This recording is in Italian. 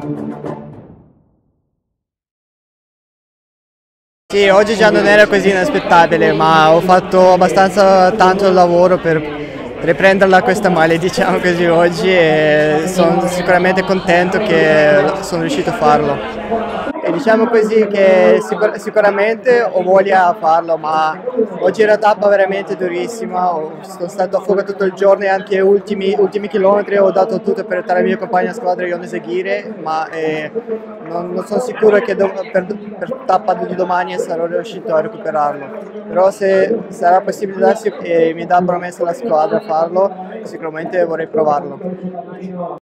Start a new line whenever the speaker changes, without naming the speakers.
Sì, oggi già non era così inaspettabile, ma ho fatto abbastanza tanto lavoro per riprenderla questa maglia, diciamo così, oggi e sono sicuramente contento che sono riuscito a farlo. E diciamo così che sicuramente ho voglia a farlo, ma oggi era una tappa veramente durissima, sono stato a fuoco tutto il giorno e anche gli ultimi chilometri ho dato tutto per aiutare il mio compagno di squadra Jonas Aguirre, ma non sono sicuro che per tappa di domani sarò riuscito a recuperarlo. Però se sarà possibile darsi e mi dà promessa la squadra a farlo, sicuramente vorrei provarlo.